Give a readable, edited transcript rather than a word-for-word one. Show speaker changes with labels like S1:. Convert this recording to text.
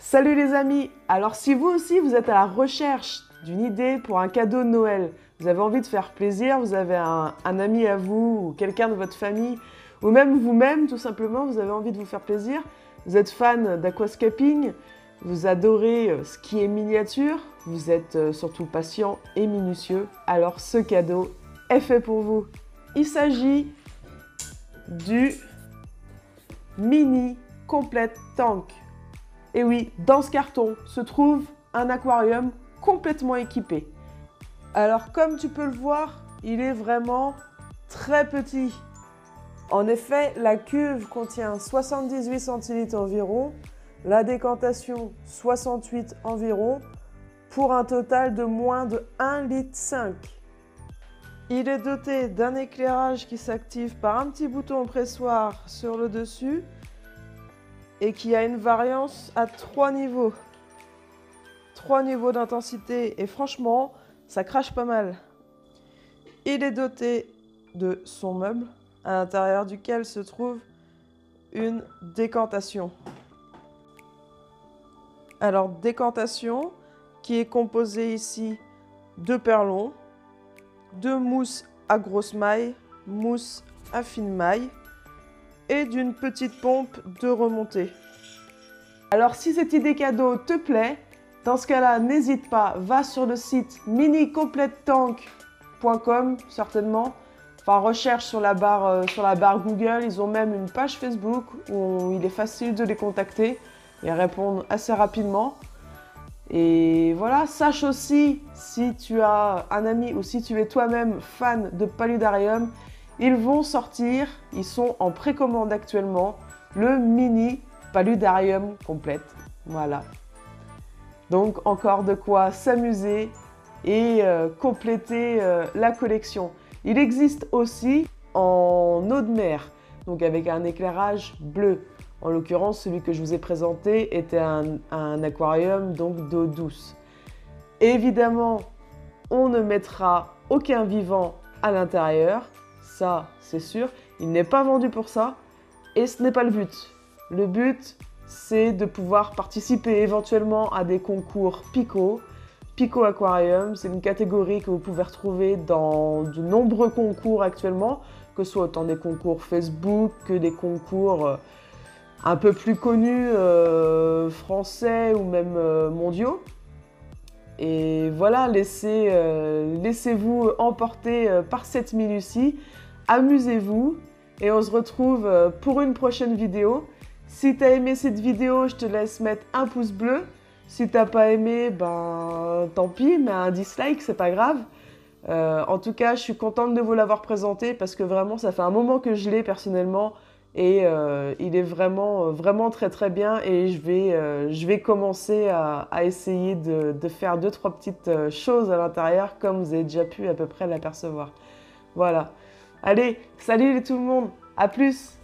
S1: Salut les amis! Alors si vous aussi vous êtes à la recherche d'une idée pour un cadeau de Noël, vous avez envie de faire plaisir, vous avez un ami à vous ou quelqu'un de votre famille, ou même vous-même tout simplement, vous avez envie de vous faire plaisir, vous êtes fan d'aquascaping, vous adorez ce qui est miniature, vous êtes surtout patient et minutieux, alors ce cadeau est fait pour vous. Il s'agit du Mini Complete Tank. Et oui, dans ce carton se trouve un aquarium complètement équipé. Alors comme tu peux le voir, il est vraiment très petit. En effet, la cuve contient 78 centilitres environ, la décantation 68 environ, pour un total de moins de 1,5 litre. Il est doté d'un éclairage qui s'active par un petit bouton pressoir sur le dessus et qui a une variance à 3 niveaux. 3 niveaux d'intensité et franchement, ça crache pas mal. Il est doté de son meuble, à l'intérieur duquel se trouve une décantation. Alors, décantation qui est composée ici de perlons, de mousse à grosse maille, mousse à fine maille et d'une petite pompe de remontée. Alors si cette idée cadeau te plaît, dans ce cas-là, n'hésite pas, va sur le site minicompletetank.com certainement. Enfin, recherche sur la barre Google, ils ont même une page Facebook où il est facile de les contacter et répondre assez rapidement. Et voilà, sache aussi, si tu as un ami ou si tu es toi-même fan de paludarium, ils vont sortir, ils sont en précommande actuellement, le mini paludarium complète. Voilà. Donc encore de quoi s'amuser et compléter la collection. Il existe aussi en eau de mer, donc avec un éclairage bleu. En l'occurrence, celui que je vous ai présenté était un aquarium donc d'eau douce. Évidemment, on ne mettra aucun vivant à l'intérieur, ça c'est sûr. Il n'est pas vendu pour ça et ce n'est pas le but. Le but, c'est de pouvoir participer éventuellement à des concours Pico. Pico Aquarium, c'est une catégorie que vous pouvez retrouver dans de nombreux concours actuellement, que ce soit autant des concours Facebook que des concours un peu plus connus français ou même mondiaux. Et voilà, laissez-vous emporter par cette minutie, amusez-vous et on se retrouve pour une prochaine vidéo. Si tu as aimé cette vidéo, je te laisse mettre un pouce bleu. Si tu n'as pas aimé, ben tant pis, mais un dislike, c'est pas grave. En tout cas, je suis contente de vous l'avoir présenté parce que vraiment, ça fait un moment que je l'ai personnellement. Et il est vraiment très très bien et je vais commencer à essayer de faire 2-3 petites choses à l'intérieur comme vous avez déjà pu à peu près l'apercevoir. Voilà. Allez, salut tout le monde, à plus!